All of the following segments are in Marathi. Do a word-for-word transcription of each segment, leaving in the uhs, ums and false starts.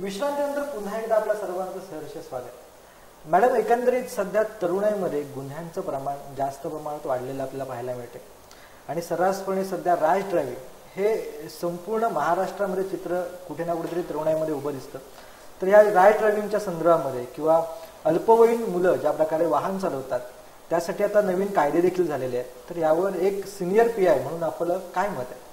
विश्रांतीनंतर पुन्हा एकदा आपल्या सर्वांचं सहर्ष स्वागत। मॅडम, एकंदरीत सध्या तरुणाईमध्ये गुन्ह्यांचं प्रमाण जास्त प्रमाणात वाढलेलं आपल्याला पाहायला मिळते आणि सर्रासपणे सध्या रॅश ड्रायव्हिंग हे संपूर्ण महाराष्ट्रामध्ये चित्र कुठे ना कुठेतरी तरुणाईमध्ये उभं दिसतं। तर या रॅश ड्रायव्हिंगच्या संदर्भामध्ये किंवा अल्पवयीन मुलं ज्या प्रकारे वाहन चालवतात त्यासाठी आता नवीन कायदे देखील झालेले आहेत। तर यावर एक सिनियर पी आय म्हणून आपलं काय मत आहे?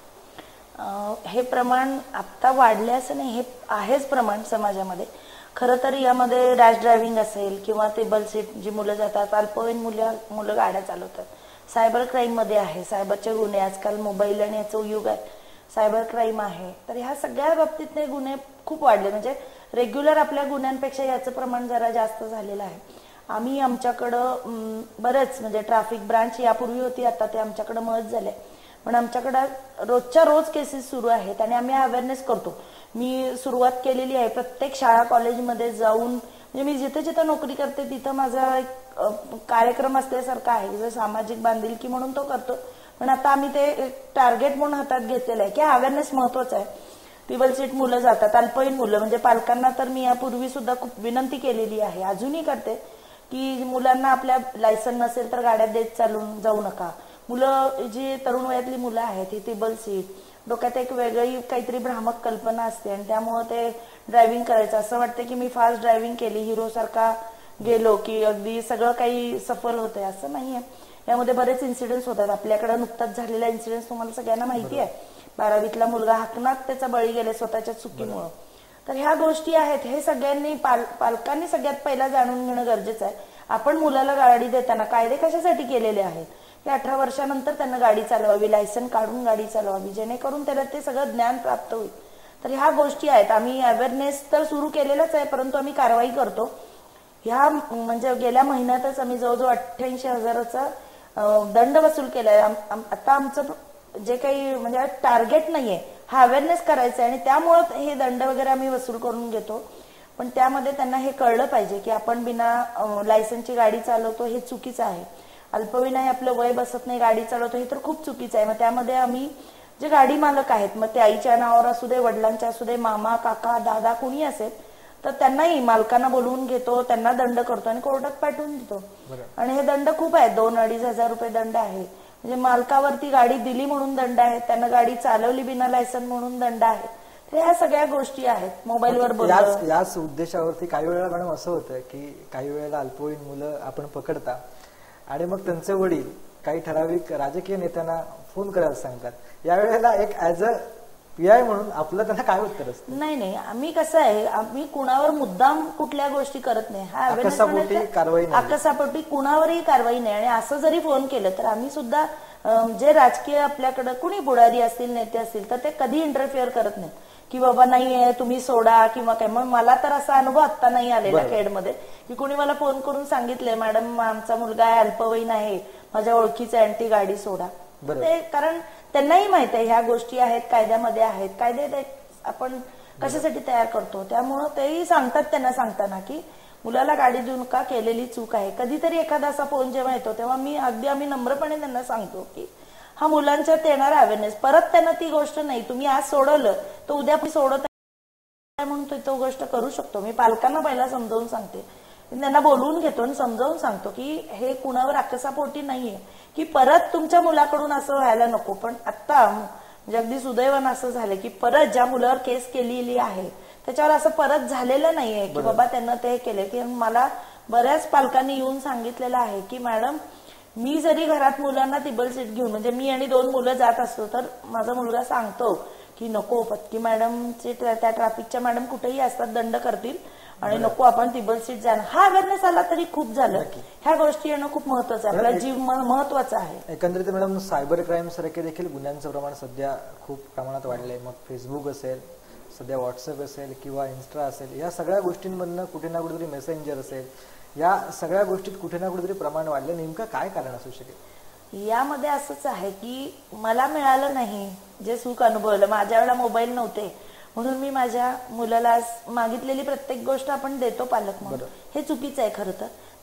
हे प्रमाण आता वाढले असं नाही, हे आहेच प्रमाण समाजामध्ये। खरं तर यामध्ये रॅश ड्रायव्हिंग असेल किंवा टेबल सीट जी मुलं जातात, अल्पवयीन मुलं मुलं गाड्या चालवतात, सायबर क्राईम मध्ये आहे, सायबरचे गुन्हे, आजकाल मोबाईल आणि याचं युग आहे, सायबर क्राईम आहे। तर ह्या सगळ्या बाबतीतले गुन्हे खूप वाढले, म्हणजे रेग्युलर आपल्या गुन्ह्यांपेक्षा याचं प्रमाण जरा जास्त झालेलं आहे। आम्ही आमच्याकडं बरेच म्हणजे ट्रॅफिक ब्रांच यापूर्वी होती, आता ते आमच्याकडे मर्ज झाले, पण आमच्याकडे रोजच्या रोज केसेस सुरू आहेत आणि आम्ही अवेअरनेस करतो। मी सुरुवात केलेली आहे प्रत्येक शाळा कॉलेजमध्ये जाऊन, म्हणजे मी जिथे जिथे नोकरी करते तिथं माझा एक कार्यक्रम असल्यासारखा आहे, जो सामाजिक बांधिलकी म्हणून तो करतो, पण आता आम्ही ते टार्गेट म्हणून हातात घेतलेलं आहे की अवेअरनेस महत्वाचा आहे। टेबल सीट मुलं जातात, अल्पवयीन मुलं, म्हणजे पालकांना तर मी यापूर्वी सुद्धा खूप विनंती केलेली आहे, अजूनही करते, की मुलांना आपल्या लायसन नसेल तर गाड्या देत चालून जाऊ नका। मुलं जी तरुण वयातली मुलं आहेत ती टेबल सीट, डोक्यात एक वेगळी काहीतरी भ्रामक कल्पना असते आणि त्यामुळे ते ड्रायव्हिंग करायचं असं वाटतं की मी फास्ट ड्रायव्हिंग केली, हिरो सारखा गेलो की अगदी सगळं काही सफल होतंय, असं नाहीये। यामध्ये बरेच इन्सिडेंट्स होतात। आपल्याकडे नुकताच झालेला इन्सिडेंट तुम्हाला सगळ्यांना माहिती आहे, बारावीतला मुलगा हाकनात त्याचा बळी गेले स्वतःच्या चुकीमुळे। तर ह्या गोष्टी आहेत, हे सगळ्यांनी पाल पालकांनी सगळ्यात पहिला जाणून घेणं गरजेचं आहे। आपण मुलाला गाडी देताना कायदे कशासाठी केलेले आहेत की अठरा वर्षानंतर त्यांना गाडी चालवावी, लायसन काढून गाडी चालवावी, जेणेकरून त्याला ते सगळं ज्ञान प्राप्त होईल। तर ह्या गोष्टी आहेत, आम्ही अवेअरनेस तर सुरू केलेलाच आहे, परंतु आम्ही कारवाई करतो। ह्या म्हणजे गेल्या महिन्यातच आम्ही जवळजवळ अठ्ठ्याऐंशी हजाराचा दंड वसूल केलाय। आता आमचं जे काही म्हणजे टार्गेट नाहीये, हा अवेअरनेस करायचा आहे आणि त्यामुळे हे दंड वगैरे आम्ही वसूल करून घेतो। पण त्यामध्ये त्यांना हे कळलं पाहिजे की आपण बिना लायसनची गाडी चालवतो हे चुकीचं आहे। अल्पवयीन आहे, आपलं वय बसत नाही, गाडी चालवतो, हे तर खूप चुकीचं आहे। मग त्यामध्ये आम्ही जे गाडी मालक आहेत, मग ते आईच्या नावावर असू दे, वडिलांच्या असू दे, मामा, काका, दादा कोणी असेल तर त्यांनाही मालकांना बोलवून घेतो, त्यांना दंड करतो आणि कोर्टात पाठवून देतो। आणि हे दंड खूप आहेत, दोन अडीच हजार रुपये दंड आहे, म्हणजे मालकावरती गाडी दिली म्हणून दंड आहे, त्यांना गाडी चालवली बिना लायसन म्हणून दंड आहे। तर ह्या सगळ्या गोष्टी आहेत। मोबाईलवर बोलणं, याच उद्देशावरती काही वेळेला मॅडम असं होतं की काही वेळेला अल्पवयीन मुलं आपण पकडता आणि मग त्यांचे वडील काही ठराविक राजकीय नेत्यांना फोन करायला सांगतात, यावेळेला एक ऍज अ पी आय म्हणून आपलं त्यांना काय उत्तर असतं? नाही नाही, आम्ही कसं आहे, आम्ही कुणावर मुद्दाम कुठल्या गोष्टी करत नाही, हा अकस्मापोटी कारवाई नाही, अकस्मापोटी कुणावरही कारवाई नाही। आणि असं जरी फोन केलं तर आम्ही सुद्धा जे राजकीय आपल्याकडे कुणी पुढारी असतील, नेते असतील, तर ते कधी इंटरफिअर करत नाहीत की बाबा नाहीये तुम्ही सोडा किंवा काय। मग मला तर असा अनुभव आता नाही आलेला खेडमध्ये की कुणी मला फोन करून सांगितलंय मॅडम आमचा मुलगा आहे, अल्पवयीन आहे, माझ्या ओळखीचा आहे, ती गाडी सोडा। ते कारण त्यांनाही माहित आहे ह्या गोष्टी आहेत, कायद्यामध्ये आहेत, कायदे आपण कशासाठी तयार करतो, त्यामुळं तेही सांगतात त्यांना सांगताना की मुलाला गाडी देऊन का केलेली चूक आहे। कधीतरी एखादा असा फोन जेव्हा येतो तेव्हा मी अगदी आम्ही नम्रपणे त्यांना सांगतो की हा मुलांच्यात येणारा अवेअरनेस, परत त्यांना ती गोष्ट नाही, तुम्ही आज सोडवलं तर उद्या मी सोडत म्हणून तो गोष्ट करू शकतो। मी पालकांना पहिला समजावून सांगते, त्यांना बोलवून घेतो आणि समजावून सांगतो की हे कुणावर अकस्मापोटी नाहीये, की परत तुमच्या मुलाकडून असं व्हायला नको। पण आता म्हणजे अगदी सुदैवानं असं झालं की परत ज्या मुलावर केस केलेली आहे त्याच्यावर असं परत झालेलं नाहीये की बाबा त्यांना ते केले। की मला बऱ्याच पालकांनी येऊन सांगितलेलं आहे की मॅडम मी जरी घरात मुलांना टेबल सीट घेऊन, म्हणजे मी आणि दोन मुलं जात असतो तर माझा मुलगा सांगतो की नको पत्की मॅडमचे त्या ट्रॅफिकच्या मॅडम कुठेही असतात, दंड करतील आणि नको आपण टेबल सीट जाणं। हा अवेअरनेस आला तरी खूप झालं, ह्या गोष्टी येणं खूप महत्वाचं आहे, आपला जीव महत्वाचा आहे। एकंदरीत मॅडम सायबर क्राईम सारखे देखील गुन्ह्यांचं प्रमाण सध्या खूप प्रमाणात वाढलंय। मग फेसबुक असेल, सध्या व्हॉट्सअप असेल किंवा इन्स्टा असेल, या सगळ्या गोष्टींमधनं कुठे ना कुठेतरी मेसेंजर असेल, या सगळ्या गोष्टीत कुठे ना कुठेतरी प्रमाण वाढलं, नेमकं काय कारण असू शकेल? यामध्ये असंच आहे की मला मिळालं नाही जे सुख अनुभवलं, माझ्या वेळेला मोबाईल नव्हते म्हणून मी माझ्या मुलाला मागितलेली प्रत्येक गोष्ट आपण देतो पालक म्हणून, हे चुकीचं आहे खरं तर।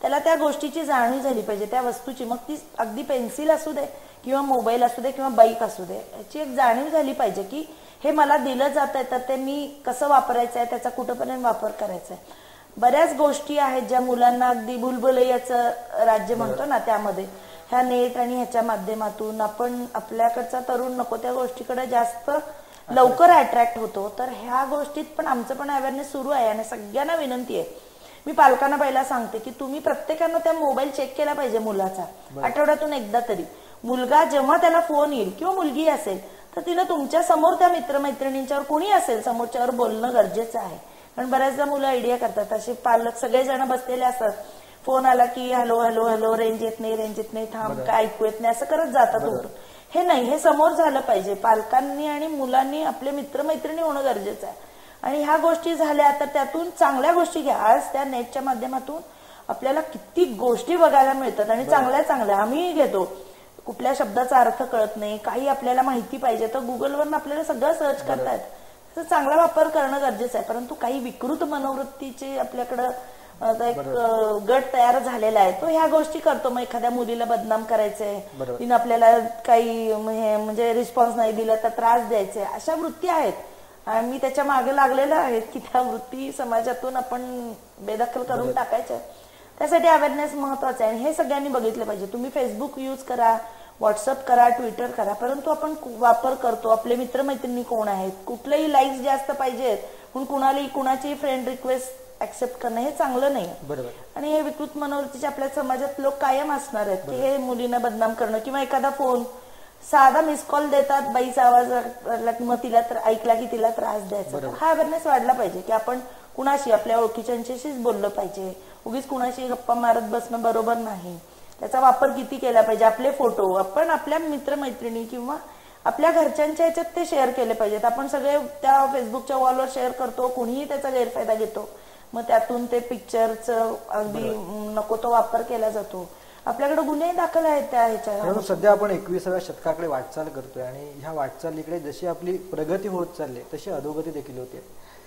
त्याला त्या गोष्टीची जाणीव झाली पाहिजे, त्या वस्तूची. मग ती अगदी पेन्सिल असू दे किंवा मोबाईल असू दे किंवा बाईक असू दे, याची एक जाणीव झाली पाहिजे की हे मला दिलं जात आहे, तर ते मी कसं वापरायचं आहे, त्याचा कुठंपर्यंत वापर करायचा आहे. बऱ्याच गोष्टी आहेत ज्या मुलांना अगदी भुलभुलैयाचं राज्य म्हणतो ना, त्यामध्ये ह्या नेट आणि ह्याच्या माध्यमातून आपण आपल्याकडचा तरुण नको त्या गोष्टीकडे जास्त लवकर अट्रॅक्ट होतो. तर ह्या गोष्टीत पण आमचं पण अवेअरनेस सुरू आहे आणि सगळ्यांना विनंती आहे. मी पालकांना पहिला सांगते की तुम्ही प्रत्येकानं त्या मोबाईल चेक केला पाहिजे मुलाचा, आठवड्यातून एकदा तरी. मुलगा जेव्हा त्याला फोन येईल किंवा मुलगी असेल तर तिनं तुमच्या समोर त्या मित्रमैत्रिणींच्यावर कोणी असेल समोरच्यावर बोलणं गरजेचं आहे. कारण बऱ्याचदा मुलं आयडिया करतात, असे पालक सगळेजण बसलेले असतात, फोन आला की हॅलो हॅलो हॅलो, रेंज येत नाही रेंज येत नाही, थांब काय ऐकू येत नाही, असं करत जातात उठून. हे नाही, हे समोर झालं पाहिजे. पालकांनी आणि मुलांनी आपले मित्रमैत्रिणी होणं गरजेचं आहे. आणि ह्या गोष्टी झाल्या तर त्यातून चांगल्या गोष्टी घ्या. आज त्या नेटच्या माध्यमातून आपल्याला किती गोष्टी बघायला मिळतात आणि चांगल्या चांगल्या आम्ही घेतो. कुठल्या शब्दाचा अर्थ कळत नाही, काही आपल्याला माहिती पाहिजे तर गुगलवरून आपल्याला सगळं सर्च करता येतं. त्याचा चांगला वापर करणं गरजेचं आहे. परंतु काही विकृत मनोवृत्तीचे आपल्याकडं एक गट तयार झालेला आहे, तो ह्या गोष्टी करतो. मग एखाद्या मुलीला बदनाम करायचंय, तिने आपल्याला काही म्हणजे रिस्पॉन्स नाही दिला तर त्रास द्यायचे, अशा वृत्ती आहेत. आणि मी त्याच्या मागे लागलेलं आहेत की त्या वृत्ती समाजातून आपण बेदखल करून टाकायच्या. त्यासाठी अवेअरनेस महत्वाचा आहे आणि हे सगळ्यांनी बघितलं पाहिजे. तुम्ही फेसबुक यूज करा, व्हॉट्सअप करा, ट्विटर करा, परंतु आपण वापर करतो. आपले मित्रमैत्रिणी कोण आहेत, कुठलेही लाईक्स जास्त पाहिजेत म्हणून कुणालाही कुणाची फ्रेंड रिक्वेस्ट ऍक्सेप्ट करणं हे चांगलं नाही. आणि हे विकृत मनोवृत्तीचे आपल्या समाजात लोक कायम असणार आहेत की हे मुलींना बदनाम करणं किंवा एखादा फोन साधा मिस कॉल देतात, बाईचा आवाज आला की मग तिला ऐकला की तिला त्रास द्यायचा. हा अवेअरनेस वाढला पाहिजे की आपण कुणाशी आपल्या ओळखीच्यांशीच बोललं पाहिजे. उगीच कुणाशी गप्पा मारत बसणं बरोबर नाही. त्याचा वापर किती केला पाहिजे. आपले फोटो आपण आपल्या मित्रमैत्रिणी किंवा आपल्या घरच्यांच्या ह्याच्यात ते शेअर केले पाहिजेत. आपण सगळे त्या फेसबुकच्या वॉलवर शेअर करतो, कोणीही त्याचा गैरफायदा घेतो, मग त्यातून ते पिक्चरचं अगदी नको तो वापर केला जातो. आपल्याकडे गुन्हे दाखल आहेत त्या ह्याच्या. सध्या आपण एकविसाव्या शतकाकडे वाटचाल करतोय आणि ह्या वाटचालीकडे जशी आपली प्रगती होत चालली तशी अधोगती देखील होते.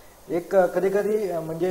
एक कधी कधी म्हणजे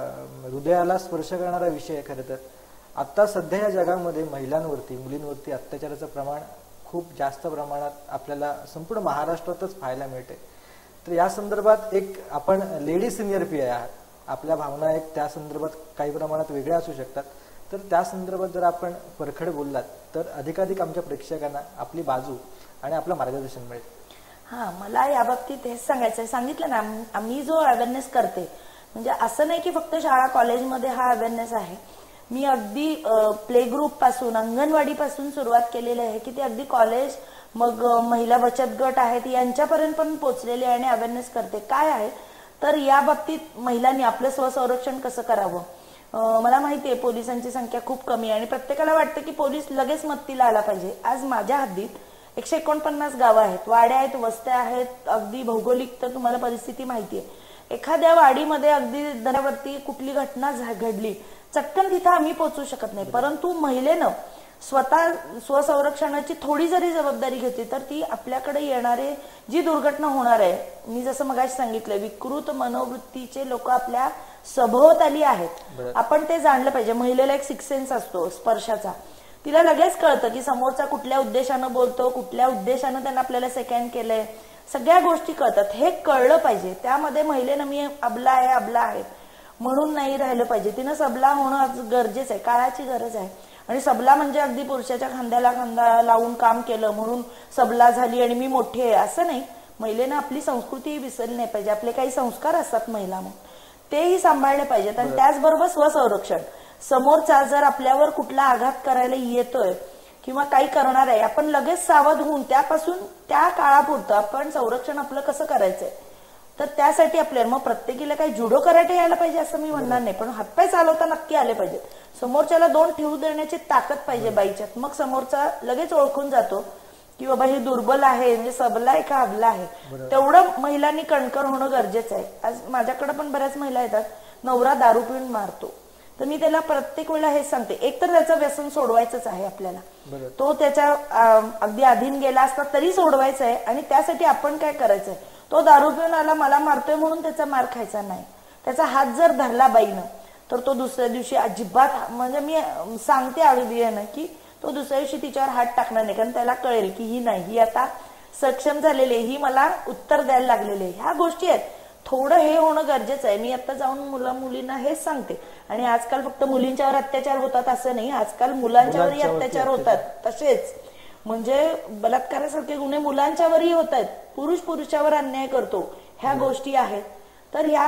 हृदयाला स्पर्श करणारा विषय आहे खरं तर. आता सध्या या जगामध्ये महिलांवरती मुलींवरती अत्याचाराचं प्रमाण खूप जास्त प्रमाणात आपल्याला संपूर्ण महाराष्ट्रातच पाहायला मिळते. तर या संदर्भात एक आपण लेडी सिनियर पी आय आहात, आपल्या भावना एक त्या संदर्भात काही प्रमाणात वेगळ्या असू शकतात. तर त्या संदर्भात जर आपण परखड बोललात तर अधिकाधिक आमच्या प्रेक्षकांना आपली बाजू आणि आपलं मार्गदर्शन मिळेल. हा, मला या बाबतीत हेच सांगायचं आहे. सांगितलं ना, आम्ही जो अवेअरनेस करते म्हणजे असं नाही की फक्त शाळा कॉलेजमध्ये हा अवेअरनेस आहे. मी अगदी प्ले ग्रुप पासून अंगणवाडी पासून सुरुवात केलेली आहे की ते अगदी कॉलेज, मग महिला बचत गट आहेत यांच्यापर्यंत पण पोहोचलेले आणि अवेअरनेस करते. काय आहे तर या बाबतीत महिलांनी आपलं स्वसंरक्षण कसं करावं. मला माहितीये पोलिसांची संख्या खूप कमी आहे आणि प्रत्येकाला वाटतं की पोलीस लगेच मदतीला आला पाहिजे. आज माझ्या हद्दीत एकशे एकोणपन्नास गावं आहेत, वाड्या आहेत, वस्त्या आहेत. अगदी भौगोलिक तर तुम्हाला परिस्थिती माहितीये. एखाद्या वाडीमध्ये अगदी दऱ्यावरती कुठली घटना घडली, चटकन तिथं आम्ही पोहोचू शकत नाही. परंतु महिलेनं स्वतः स्वसंरक्षणाची थोडी जरी जबाबदारी घेतली तर ती आपल्याकडे येणारे जी दुर्घटना होणार आहे, मी जसं मगाशी सांगितलं, विकृत मनोवृत्तीचे लोक आपल्या सभोवताली आहेत. आपण ते जाणलं पाहिजे. महिलेला एक सिक्स सेन्स असतो स्पर्शाचा. तिला लगेच कळतं की समोरचा कुठल्या उद्देशानं बोलतो, कुठल्या उद्देशानं त्यांना आपल्याला सेकंड केलंय, सगळ्या गोष्टी कळतात. हे कळलं पाहिजे. त्यामध्ये महिलेनं मी अबला आहे अबला आहे म्हणून नाही राहिलं पाहिजे. तिनं सबला होणं गरजेचं आहे, काळाची गरज आहे. आणि सबला म्हणजे अगदी पुरुषाच्या खांद्याला खांदा लावून काम केलं म्हणून सबला झाली आणि मी मोठी आहे असं नाही. महिलेनं आपली संस्कृती विसरली नाही पाहिजे. आपले काही संस्कार असतात महिला म्हणून, तेही सांभाळले पाहिजेत. आणि त्याचबरोबर स्वसंरक्षण. समोरचा जर आपल्यावर कुठला आघात करायला येतोय किंवा काही करणार आहे, आपण लगेच सावध होऊन त्यापासून त्या काळापुरतं आपण संरक्षण आपलं कसं करायचंय. तर त्यासाठी आपल्याला मग प्रत्येकीला काही जुडो कराटे यायला पाहिजे असं मी म्हणणार नाही, पण हातपाय चालवता नक्की आले पाहिजेत. समोरच्याला दोन ठेवू देण्याची ताकद पाहिजे बाईच्यात. मग समोरचा लगेच ओळखून जातो की बाबा हे दुर्बल आहे, म्हणजे सबला आहे का अबला आहे. तेवढं महिलांनी कणकर होणं गरजेचं आहे. आज माझ्याकडे पण बऱ्याच महिला येतात, नवरा दारू पिऊन मारतो, तर मी त्याला प्रत्येक वेळेला हेच सांगते, एक तर त्याचं व्यसन सोडवायचंच आहे आपल्याला. तो त्याच्या अगदी अधीन गेला असता तरी सोडवायचं आहे. आणि त्यासाठी आपण काय करायचंय, तो दारू पिऊन आला मला मारतोय म्हणून त्याचा मार खायचा नाही. त्याचा हात जर धरला बाईनं तर तो दुसऱ्या दिवशी अजिबात, म्हणजे मी सांगते अगदी आहे ना की तो दुसऱ्या दिवशी तिच्यावर हात टाकणार नाही, कारण त्याला कळेल की ही नाही, ही आता सक्षम झालेली आहे, ही मला उत्तर द्यायला लागलेली आहे. ह्या गोष्टी आहेत. थोडं हे होणं गरजेचं आहे. मी आता जाऊन मुला मुलींना हेच सांगते. आणि आजकाल फक्त मुलींच्यावर अत्याचार होतात असं नाही, आजकाल मुलांच्यावरही अत्याचार होतात. तसेच म्हणजे बलात्कारासारखे गुन्हे मुलांच्यावरही होत आहेत. पुरुष पुरुषावर अन्याय करतो, ह्या गोष्टी आहेत. तर ह्या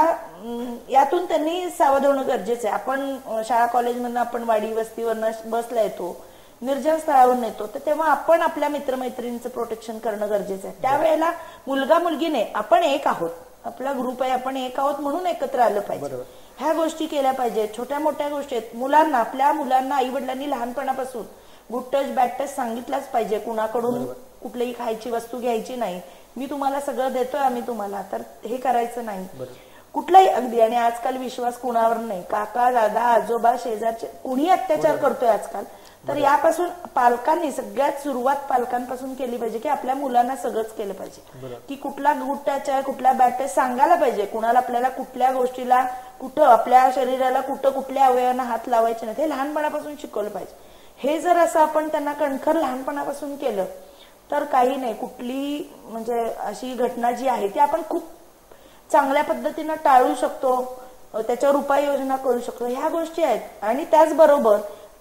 यातून त्यांनी सावध होणं गरजेचं आहे. आपण शाळा कॉलेजमधनं आपण वाडी वस्तीवरनं बसला येतो, निर्जन स्थळावरून येतो, तर तेव्हा आपण आपल्या मित्रमैत्रिणींचं प्रोटेक्शन करणं गरजेचं आहे. त्यावेळेला मुलगा मुलगी नाही, आपण एक आहोत, आपला ग्रुप आहे, आपण एक आहोत म्हणून एकत्र आलं पाहिजे. ह्या गोष्टी केल्या पाहिजेत. छोट्या मोठ्या गोष्टी आहेत. मुलांना, आपल्या मुलांना आई वडिलांनी लहानपणापासून गुड टच बॅड टच सांगितलाच पाहिजे. कुणाकडून कुठलीही खायची वस्तू घ्यायची नाही, मी तुम्हाला सगळं देतोय आम्ही तुम्हाला, तर हे करायचं नाही कुठलाही अगदी. आणि आजकाल विश्वास कुणावर नाही. काका दादा आजोबा शेजारचे कुणी अत्याचार करतोय आजकाल. तर यापासून पालकांनी सगळ्यात सुरुवात पालकांपासून केली पाहिजे की आपल्या मुलांना सगळंच केलं पाहिजे, की कुठला गुड टच आहे कुठला बॅड टच सांगायला पाहिजे. कुणाला आपल्याला कुठल्या गोष्टीला, कुठं आपल्या शरीराला कुठं कुठल्या अवयवांना हात लावायचे नाही, हे लहानपणापासून शिकवलं पाहिजे. हे जर असं आपण त्यांना कणखर लहानपणापासून केलं तर काही नाही, कुठली म्हणजे अशी घटना जी आहे ती आपण खूप चांगल्या पद्धतीनं टाळू शकतो, त्याच्यावर उपाययोजना करू शकतो. ह्या गोष्टी आहेत. आणि त्याचबरोबर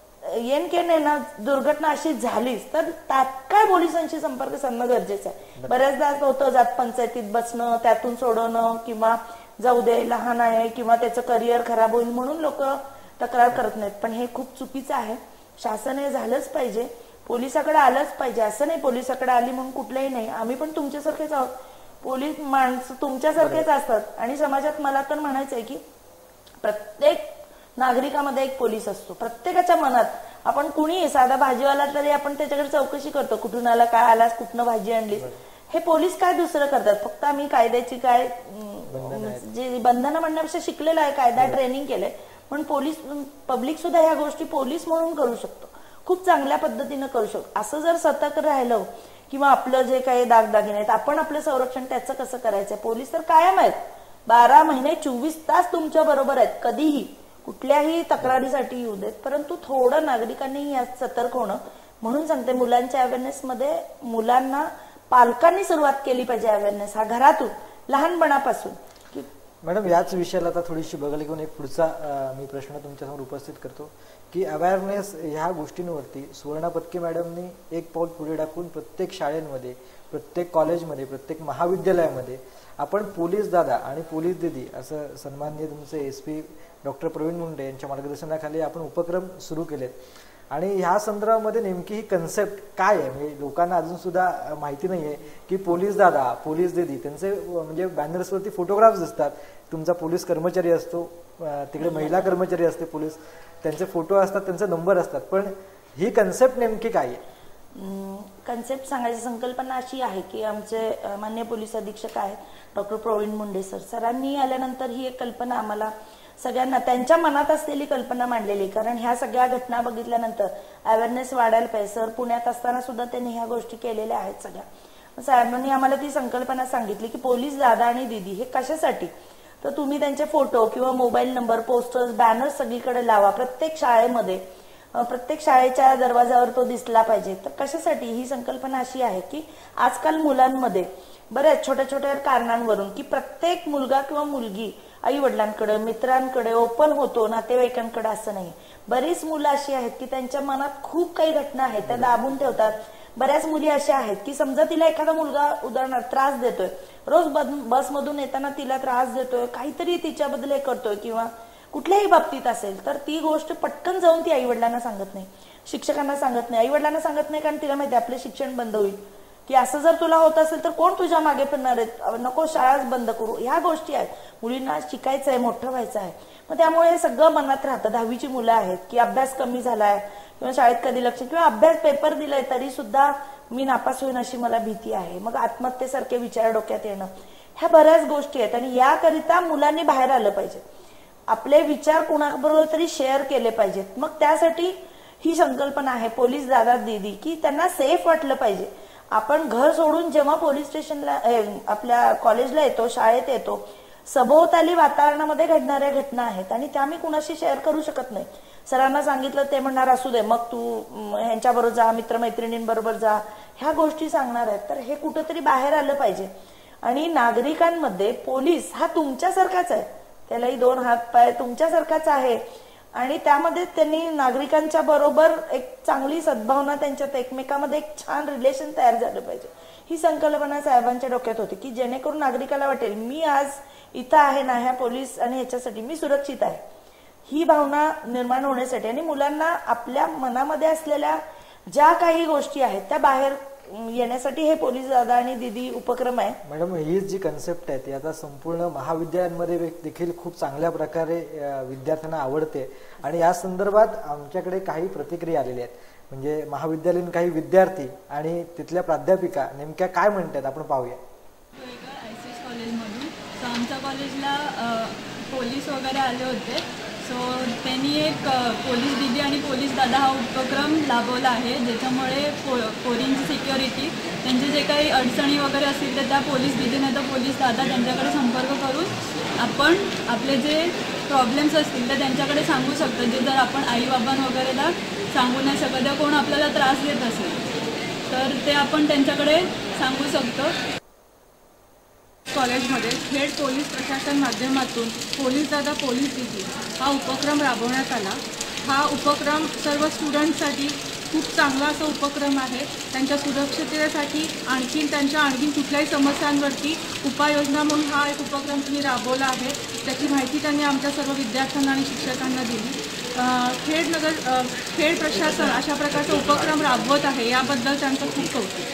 येनकेने ना दुर्घटना अशी झालीच तर तात्काळ पोलिसांशी संपर्क साधणं गरजेचं आहे. बऱ्याचदा होतं जात पंचायतीत बसणं, त्यातून सोडवणं, किंवा जाऊ दे लहान आहे किंवा त्याचं करिअर खराब होईल म्हणून लोक तक्रार करत नाहीत. पण हे खूप चुकीचं आहे. शासन हे झालंच पाहिजे, पोलिसाकडे आलंच पाहिजे. असं नाही पोलिसाकडे आली म्हणून कुठलंही नाही, आम्ही पण तुमच्यासारखेच आहोत. पोलीस माणसं तुमच्यासारखेच असतात. आणि समाजात मला तर म्हणायचं आहे की प्रत्येक नागरिकामध्ये एक पोलीस असतो. प्रत्येकाच्या मनात आपण कुणी साधा भाजीवाला तरी आपण त्याच्याकडे चौकशी करतो, कुठून आला, काय आलास, कुठनं भाजी आणलीस. हे पोलीस काय दुसरं करतात, फक्त आम्ही कायद्याची काय जे बंधनं म्हणण्यापेक्षा शिकलेलं आहे, कायदा ट्रेनिंग केलंय. पण पोलीस पब्लिक सुद्धा ह्या गोष्टी पोलीस म्हणून करू शकतो, खूप चांगल्या पद्धतीनं करू शकतो. असं जर सतर्क राहिलं किंवा आपलं जे काही दागदागिने आहेत आपण आपलं संरक्षण त्याचं कसं करायचं. पोलीस तर कायम आहेत, बारा महिने चोवीस तास तुमच्या बरोबर आहेत, कधीही कुठल्याही तक्रारीसाठी येऊ देत. परंतु थोडं नागरिकांनी यात सतर्क होणं. म्हणून सांगते मुलांच्या अवेअरनेसमध्ये मुलांना पालकांनी सुरुवात केली पाहिजे. अवेअरनेस हा घरातून लहानपणापासून. मॅडम याच विषयाला आता थोडीशी बघायला घेऊन एक पुढचा मी प्रश्न तुमच्यासमोर उपस्थित करतो की अवेअरनेस ह्या गोष्टींवरती सुवर्णा पत्के मॅडमनी एक पाऊल पुढे टाकून प्रत्येक शाळेमध्ये, प्रत्येक कॉलेजमध्ये, प्रत्येक महाविद्यालयामध्ये आपण पोलीस दादा आणि पोलीस दिदी असं सन्माननीय तुमचे S P doctor Praveen Munde यांच्या मार्गदर्शनाखाली आपण उपक्रम सुरू केलेत. आणि ह्या संदर्भामध्ये नेमकी ही कन्सेप्ट काय आहे, म्हणजे लोकांना अजून सुद्धा माहिती नाहीये की पोलीस दादा, पोलीस दिदी, त्यांचे म्हणजे बॅनर्सवरती फोटोग्राफ्स दिसतात. तुमचा पोलीस कर्मचारी असतो, तिकडे महिला कर्मचारी असते पोलीस, त्यांचे फोटो असतात, त्यांचे नंबर असतात. पण ही कन्सेप्ट नेमकी काय आहे? कन्सेप्ट सांगायची संकल्पना अशी आहे की आमचे मान्य पोलीस अधीक्षक आहेत डॉक्टर प्रवीण मुंडे सर, सरांनी आल्यानंतर ही एक कल्पना आम्हाला सगळ्यांना त्यांच्या मनात असलेली कल्पना मांडलेली. कारण ह्या सगळ्या घटना बघितल्यानंतर अवेअरनेस वाढायला पाहिजे. सर पुण्यात असताना सुद्धा त्यांनी ह्या गोष्टी केलेल्या आहेत सगळ्या. साहेबांनी आम्हाला ती संकल्पना सांगितली की पोलीस दादा आणि दिदी हे कशासाठी, तर तुम्ही त्यांचे फोटो किंवा मोबाईल नंबर, पोस्टर्स, बॅनर्स सगळीकडे लावा. प्रत्येक शाळेमध्ये, प्रत्येक शाळेच्या दरवाजावर तो दिसला पाहिजे. तर कशासाठी, ही संकल्पना अशी आहे की आजकाल मुलांमध्ये बऱ्याच छोट्या छोट्या कारणांवरून की प्रत्येक मुलगा किंवा मुलगी आई वडिलांकडे, मित्रांकडे ओपन होतो, नातेवाईकांकडे असं नाही. बरीच मुलं अशी आहेत की त्यांच्या मनात खूप काही घटना आहेत त्या दाबून ठेवतात. बऱ्याच मुली अशा आहेत की समजा तिला एखादा मुलगा उदाहरणार्थ त्रास देतोय, रोज बसमधून येताना तिला त्रास देतोय, काहीतरी तिच्याबद्दल हे करतोय किंवा कुठल्याही बाबतीत असेल, तर ती गोष्ट पटकन जाऊन ती आई वडिलांना सांगत नाही, शिक्षकांना सांगत नाही. आई वडिलांना सांगत नाही कारण तिला माहिती आपलं शिक्षण बंद होईल, की असं जर तुला होत असेल तर कोण तुझ्या मागे फिरणार आहेत, नको शाळाच बंद करू. ह्या गोष्टी आहेत. मुलींना शिकायचं आहे, मोठं व्हायचं आहे. मग त्यामुळे हे सगळं मनात राहतं. दहावीची मुलं आहेत की अभ्यास कमी झालाय किंवा शाळेत कधी लक्ष, किंवा अभ्यास पेपर दिलाय तरी सुद्धा मी नापास होईन अशी मला भीती आहे. मग आत्महत्येसारखे विचार डोक्यात येणं, ह्या बऱ्याच गोष्टी आहेत. आणि याकरिता मुलांनी बाहेर आलं पाहिजे, आपले विचार कुणाबरोबर तरी शेअर केले पाहिजेत. मग त्यासाठी ही संकल्पना आहे पोलीस दादा दीदी, की त्यांना सेफ वाटलं पाहिजे. आपण घर सोडून जेव्हा पोलीस स्टेशनला, आपल्या कॉलेजला येतो, शाळेत येतो, सभोवताली वातावरणामध्ये घडणाऱ्या घटना आहेत आणि त्या मी कुणाशी शेअर करू शकत नाही. सरांना सांगितलं ते म्हणणार असू दे, मग तू ह्यांच्याबरोबर जा, मित्रमैत्रिणींबरोबर जा, ह्या गोष्टी सांगणार आहेत. तर हे कुठंतरी बाहेर आलं पाहिजे. आणि नागरिकांमध्ये पोलीस हा तुमच्यासारखाच आहे, त्यालाही दोन हात पाय तुमच्यासारखाच आहे आणि त्यामध्ये त्यांनी नागरिकांच्या बरोबर एक चांगली सद्भावना, त्यांच्यात एकमेकामध्ये एक छान रिलेशन तयार झालं पाहिजे. ही संकल्पना साहेबांच्या डोक्यात होती की जेणेकरून नागरिकाला वाटेल मी आज इथं आहे ना ह्या पोलीस आणि ह्याच्यासाठी मी सुरक्षित आहे, ही भावना निर्माण होण्यासाठी. आणि मुलांना आपल्या मनामध्ये असलेल्या ज्या काही गोष्टी आहेत त्या बाहेर येण्यासाठी हे पोलीस दादा आणि दीदी उपक्रम आहे. मॅडम, ही जी कन्सेप्ट आहे ती आता संपूर्ण महाविद्यालयांमध्ये देखील खूप चांगल्या प्रकारे विद्यार्थ्यांना आवडते आणि या संदर्भात आमच्याकडे काही प्रतिक्रिया आलेल्या आहेत. म्हणजे महाविद्यालयीन काही विद्यार्थी आणि तिथल्या प्राध्यापिका नेमक्या काय म्हणतात आपण पाहूया. आयसीएस कॉलेजमधून सो आमच्या कॉलेजला पोलीस वगैरे आले होते. सो त्यांनी एक पोलीस दीदी आणि पोलीस दादा हा उपक्रम राबवला आहे, ज्याच्यामुळे पो पोरींची सिक्युरिटी, त्यांचे जे काही अडचणी वगैरे असतील तर त्या पोलीस दीदी नाही तर पोलीस दादा त्यांच्याकडे संपर्क करून आपण आपले जे प्रॉब्लेम्स असतील तर त्यांच्याकडे सांगू शकतो. जे जर आपण आईबाबां वगैरेला सांगू नाही शकत किंवा कोण आपल्याला त्रास देत असेल तर ते आपण त्यांच्याकडे सांगू शकतो. कॉलेजमध्ये खेड पोलीस प्रशासन माध्यमातून पोलीस दादा पोलीस दीदी हा उपक्रम राबवण्यात आला. हा उपक्रम सर्व स्टुडंटसाठी खूप चांगला असा उपक्रम आहे. त्यांच्या सुरक्षिततेसाठी आणखीन त्यांच्या आणखीन कुठल्याही समस्यांवरती उपाययोजना म्हणून हा एक उपक्रम त्यांनी राबवला आहे. त्याची माहिती त्यांनी आमच्या सर्व विद्यार्थ्यांना आणि शिक्षकांना दिली. खेड नगर खेड प्रशासन अशा प्रकारचा उपक्रम राबवत आहे याबद्दल त्यांचं खूप कौतुक.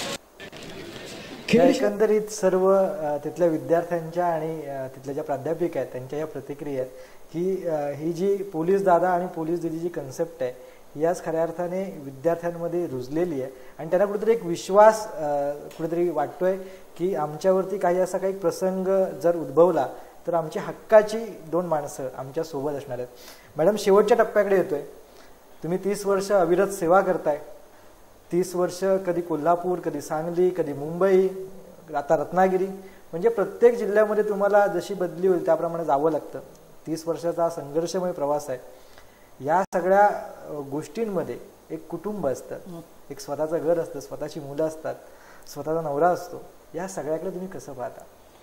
एकंदरीत सर्व तिथल्या विद्यार्थ्यांच्या आणि तिथल्या ज्या प्राध्यापिका आहेत त्यांच्या या प्रतिक्रिया आहेत की ही जी पोलीस दादा आणि पोलीस दिदी जी कन्सेप्ट आहे याच खऱ्या अर्थाने विद्यार्थ्यांमध्ये रुजलेली आहे आणि त्यांना कुठेतरी एक विश्वास कुठेतरी वाटतोय की आमच्यावरती काही असा काही प्रसंग जर उद्भवला तर आमची हक्काची दोन माणसं आमच्या सोबत असणार आहेत. मॅडम, शेवटच्या टप्प्याकडे येतोय. तुम्ही तीस वर्ष अविरत सेवा करताय. तीस वर्ष कधी कोल्हापूर, कधी सांगली, कधी मुंबई, आता रत्नागिरी, म्हणजे प्रत्येक जिल्ह्यामध्ये तुम्हाला जशी बदली होईल त्याप्रमाणे जावं लागतं. तीस वर्षाचा हा संघर्षमय प्रवास आहे. या सगळ्या गोष्टींमध्ये एक कुटुंब असतं, एक स्वतःचं घर असतं, स्वतःची मुलं असतात, स्वतःचा नवरा असतो. या सगळ्याकडे तुम्ही कसं पाहता?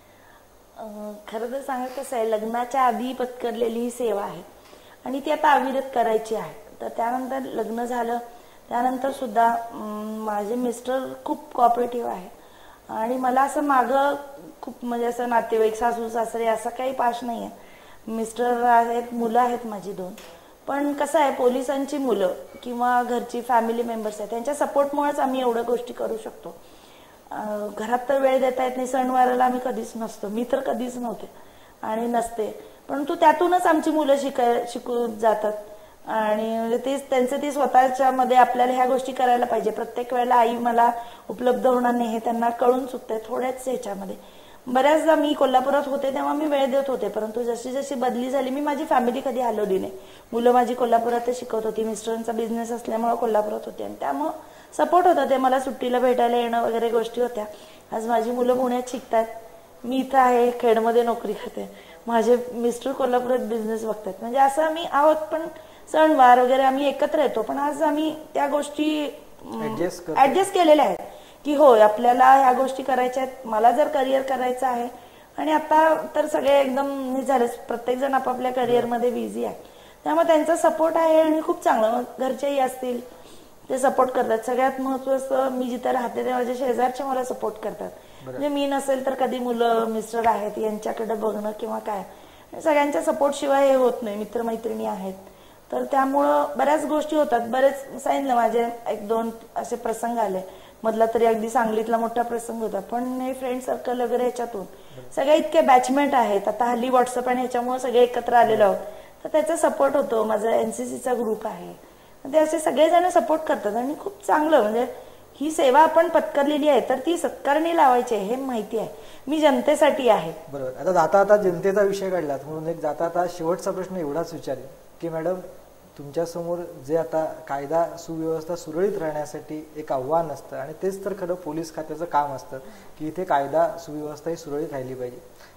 खरं तर सांगा कसं आहे, लग्नाच्या आधी पत्करलेली ही सेवा आहे आणि ती आता अविरत करायची आहे. तर त्यानंतर लग्न झालं त्यानंतर सुद्धा माझे मिस्टर खूप कॉपरेटिव्ह आहे आणि मला असं मागं खूप म्हणजे असं नातेवाईक सासू सासरे असं काही पाश नाही आहे. मिस्टर आहेत, मुलं आहेत माझी दोन. पण कसं आहे, पोलिसांची मुलं किंवा घरची फॅमिली मेंबर्स आहेत त्यांच्या सपोर्टमुळेच आम्ही एवढ्या गोष्टी करू शकतो. घरात तर वेळ देता येत नाही, सणवाराला आम्ही कधीच नसतो, मी तर कधीच नव्हते आणि नसते, परंतु त्यातूनच आमची मुलं शिकाय शिकू जातात आणि ते त्यांचे ती स्वतःच्या मध्ये आपल्याला ह्या गोष्टी करायला पाहिजे. प्रत्येक वेळेला आई मला उपलब्ध होणार नाही हे त्यांना कळून चुकतंय. थोड्याच ह्याच्यामध्ये बऱ्याचदा मी कोल्हापुरात होते तेव्हा मी वेळ देत होते, परंतु जशी जशी बदली झाली मी माझी फॅमिली कधी हलवली नाही. मुलं माझी कोल्हापुरातच शिकत होती, मिस्टरांचा बिझनेस असल्यामुळे कोल्हापुरात होते आणि त्यामुळं सपोर्ट होता. ते मला सुट्टीला भेटायला येणं वगैरे गोष्टी होत्या. आज माझी मुलं पुण्यात शिकतात, मी इथं आहे, खेडमध्ये नोकरी करते, माझे मिस्टर कोल्हापुरात बिझनेस बघतात. म्हणजे असं आम्ही आहोत, पण सणवार वगैरे आम्ही एकत्र येतो. पण आज आम्ही त्या गोष्टी ऍडजस्ट केलेल्या आहेत की होय आपल्याला ह्या गोष्टी करायच्या आहेत. मला जर करिअर करायचं आहे आणि आता तर सगळे एकदम झाले, प्रत्येक जण आपापल्या करिअरमध्ये बिझी आहे, त्यामुळे त्यांचा सपोर्ट आहे आणि खूप चांगलं. घरचेही असतील ते सपोर्ट करतात. सगळ्यात महत्वाचं, मी जिथे राहते ते माझ्या शेजारचे मला सपोर्ट करतात. म्हणजे मी नसेल तर कधी मुलं मिस्टर आहेत यांच्याकडे बघणं किंवा काय, सगळ्यांच्या सपोर्ट शिवाय हे होत नाही. मित्रमैत्रिणी आहेत तर त्यामुळं बऱ्याच गोष्टी होतात. बरेच सांगितलं माझे एक दोन असे प्रसंग आले, मधला तरी अगदी सांगलीतला मोठा प्रसंग होता. पण हे फ्रेंड सर्कल वगैरे ह्याच्यातून सगळे इतके बॅचमेट आहेत. आता हल्ली व्हॉट्सअप आणि ह्याच्यामुळे सगळे एकत्र आलेलो आहोत, तर त्याचा सपोर्ट होतो. माझा एनसीसीचा ग्रुप आहे, ते असे सगळेजण सपोर्ट करतात आणि खूप चांगलं. म्हणजे ही सेवा आपण पत्करलेली आहे तर ती सत्कारणी लावायची आहे हे माहिती आहे. मी जनतेसाठी आहे. बरोबर. आता जाता आता जनतेचा विषय काढला म्हणून एक जाता आता शेवटचा प्रश्न एवढाच विचारेल की मॅडम, तुमच्यासमोर जे आता कायदा सुव्यवस्था सुरळीत राहण्यासाठी एक आव्हान असतं आणि तेच तर खरं पोलीस खात्याचं काम असतं की इथे कायदा सुव्यवस्था ही सुरळीत राहिली पाहिजे.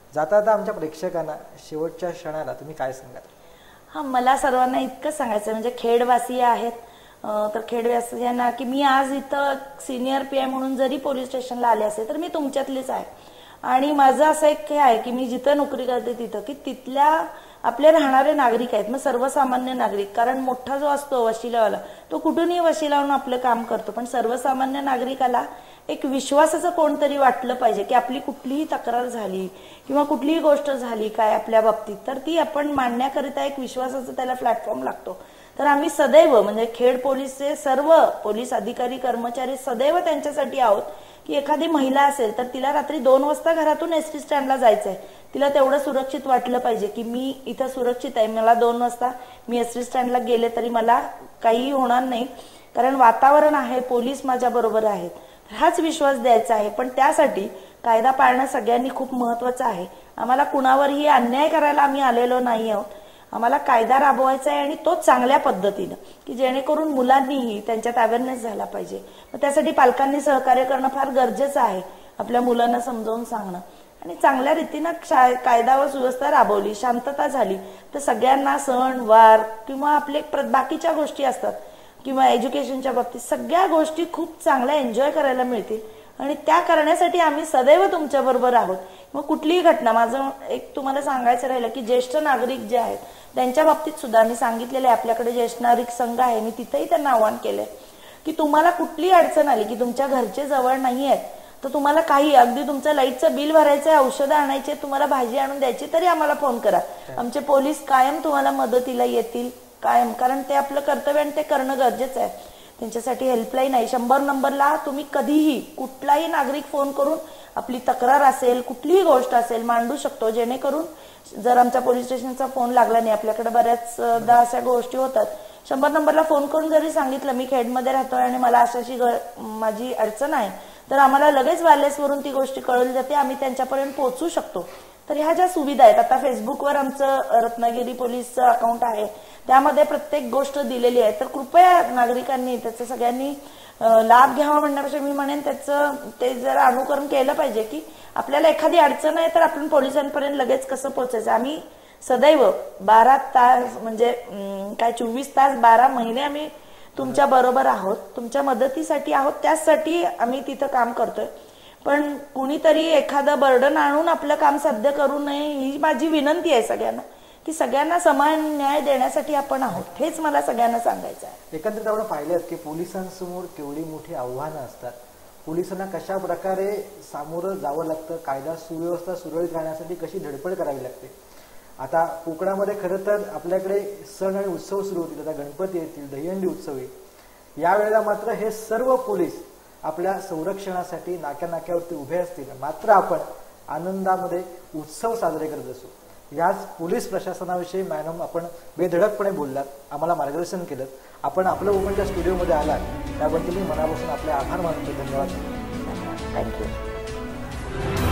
जाता जाता आमच्या प्रेक्षकांना शेवटच्या क्षणाला तुम्ही काय सांगाल? हा, मला सर्वांना इतकं सांगायचं म्हणजे खेडवासी आहेत तर खेडवासियांना की मी आज इथं सिनियर पी आय म्हणून जरी पोलीस स्टेशनला आले असेल तर मी तुमच्यातलीच आहे. आणि माझं असं एक हे आहे की मी जिथं नोकरी करते तिथं की तिथल्या आपले राहणारे नागरिक आहेत, मग सर्वसामान्य नागरिक. कारण मोठा जो असतो वशिलावाला तो कुठूनही वशिलावून आपलं काम करतो, पण सर्वसामान्य नागरिकाला एक विश्वासाचं कोणतरी वाटलं पाहिजे की आपली कुठलीही तक्रार झाली किंवा कुठलीही गोष्ट झाली काय आपल्या बाबतीत तर ती आपण मांडण्याकरिता एक विश्वासाचा त्याला प्लॅटफॉर्म लागतो. तर आम्ही सदैव म्हणजे खेड पोलीसचे सर्व पोलीस अधिकारी कर्मचारी सदैव त्यांच्यासाठी आहोत की एखादी महिला असेल तर तिला रात्री दोन वाजता घरातून एस टी स्टँडला जायचंय, तिला तेवढं सुरक्षित वाटलं पाहिजे की मी इथं सुरक्षित आहे, मला दोन वाजता मी एस टी स्टँडला गेले तरी मला काही होणार नाही कारण वातावरण आहे, पोलीस माझ्या बरोबर आहेत. हाच विश्वास द्यायचा आहे. पण त्यासाठी कायदा पाळणं सगळ्यांनी खूप महत्वाचं आहे. आम्हाला कुणावरही अन्याय करायला आम्ही आलेलो नाही आहोत. आम्हाला कायदा राबवायचा आहे आणि तो चांगल्या पद्धतीनं की जेणेकरून मुलांनीही त्यांच्यात अवेअरनेस झाला पाहिजे. मग त्यासाठी पालकांनी सहकार्य करणं फार गरजेचं आहे. आपल्या मुलांना समजावून सांगणं आणि चांगल्या रीतीनं कायदा व सुव्यवस्था राबवली, शांतता झाली तर सगळ्यांना सण वार किंवा आपले बाकीच्या गोष्टी असतात किंवा एज्युकेशनच्या बाबतीत सगळ्या गोष्टी खूप चांगल्या एन्जॉय करायला मिळतील. आणि त्या करण्यासाठी आम्ही सदैव तुमच्या बरोबर आहोत. मग कुठलीही घटना, माझं एक तुम्हाला सांगायचं राहिलं की ज्येष्ठ नागरिक जे आहेत त्यांच्या बाबतीत सुद्धा मी सांगितलेलं आहे, आपल्याकडे ज्येष्ठ नागरिक संघ आहे, मी तिथेही त्यांना आवाहन केलंय की तुम्हाला कुठलीही अडचण आली की तुमच्या घरचे जवळ नाही आहेत तर तुम्हाला काही अगदी तुमचं लाईटचं बिल भरायचं, औषधं आणायचे, तुम्हाला भाजी आणून द्यायची तरी आम्हाला फोन करा. आमचे पोलीस कायम तुम्हाला मदतीला येतील कायम, कारण ते आपलं कर्तव्य आणि ते करणं गरजेचं आहे. त्यांच्यासाठी हेल्पलाईन आहे, शंभर नंबरला तुम्ही कधीही कुठलाही नागरिक फोन करून आपली तक्रार असेल कुठलीही गोष्ट असेल मांडू शकतो. जेणेकरून जर आमच्या पोलीस स्टेशनचा फोन लागला नाही, आपल्याकडे बऱ्याचदा अशा गोष्टी होतात, शंभर नंबरला फोन करून जरी सांगितलं मी खेडमध्ये राहतोय आणि मला अशाशी माझी अडचण आहे तर आम्हाला लगेच वायरलेसवरून ती गोष्ट कळली जाते, आम्ही त्यांच्यापर्यंत पोहोचू शकतो. तर ह्या ज्या सुविधा आहेत, आता फेसबुकवर आमचं रत्नागिरी पोलीसचं अकाउंट आहे त्यामध्ये प्रत्येक गोष्ट दिलेली आहे. तर कृपया नागरिकांनी त्याचं सगळ्यांनी लाभ घ्यावा म्हणण्यापेक्षा मी म्हणेन त्याचं ते जरा अनुकरण केलं पाहिजे की आपल्याला एखादी अडचण आहे तर आपण पोलिसांपर्यंत लगेच कसं पोहोचायचं. आम्ही सदैव बारा तास म्हणजे काय चोवीस तास बारा महिने आम्ही तुमच्या बरोबर आहोत, तुमच्या मदतीसाठी आहोत, त्याचसाठी आम्ही तिथं काम करतोय. पण कुणीतरी एखादं बर्डन आणून आपलं काम साध्य करू नये ही माझी विनंती आहे सगळ्यांना की सगळ्यांना समान न्याय देण्यासाठी आपण आहोत, हेच मला सगळ्यांना सांगायचं आहे. एकंदरीत आपण पाहिलं की पोलिसांसमोर केवढी मोठी आव्हानं असतात, पोलिसांना कशा प्रकारे सामोरं जावं लागतं, कायदा सुव्यवस्था सुरळीत राहण्यासाठी कशी धडपड करावी लागते. आता कोकणामध्ये खरं तर आपल्याकडे सण आणि उत्सव सुरू होतील, आता गणपती येतील, दहीहंडी उत्सव येईल. यावेळेला मात्र हे सर्व पोलीस आपल्या संरक्षणासाठी नाक्या नाक्यावरती उभे असतील, मात्र आपण आनंदामध्ये उत्सव साजरे करत असू. याच पोलीस प्रशासनाविषयी मॅडम आपण बेधडकपणे बोललात, आम्हाला मार्गदर्शन केलं, आपण आपलं ओपनच्या स्टुडिओमध्ये आलात त्याबद्दल मी मनापासून आपले आभार मानतो. धन्यवाद. थँक्यू.